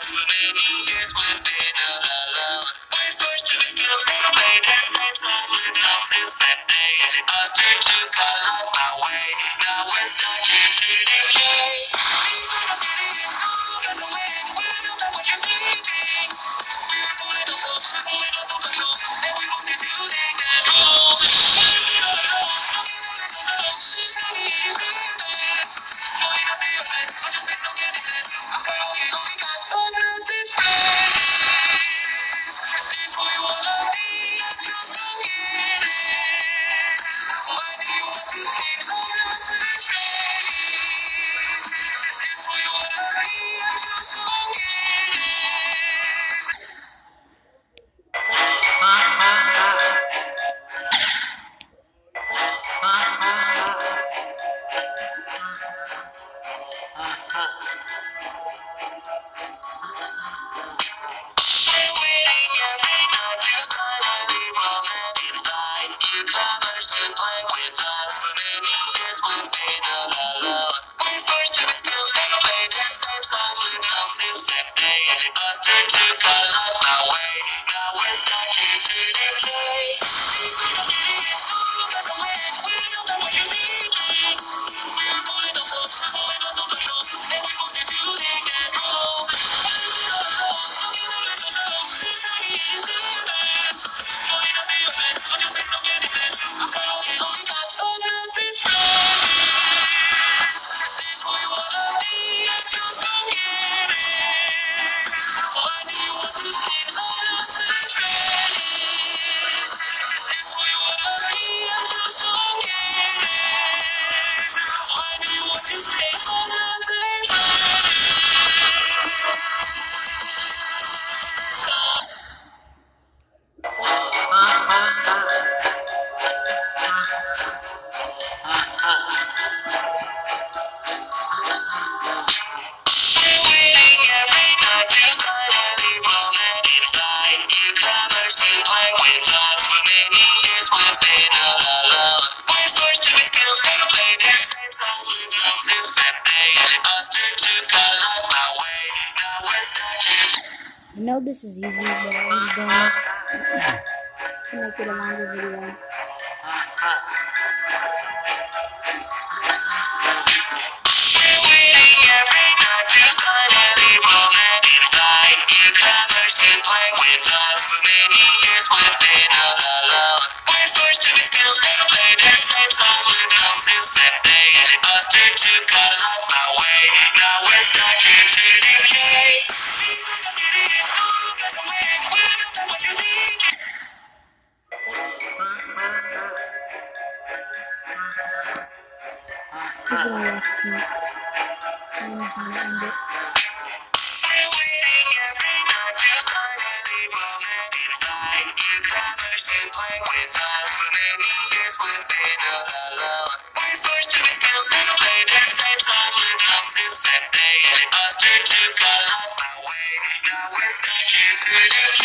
for many years we've been alone. We forced to still play the same song with us since that day. Us two took our life away. Now we're stuck here to decay. I know this is easy, but I was doing this to make it a longer video. This is my last tweet. I'm gonna end it. Us two took our life away. Now we're stuck here to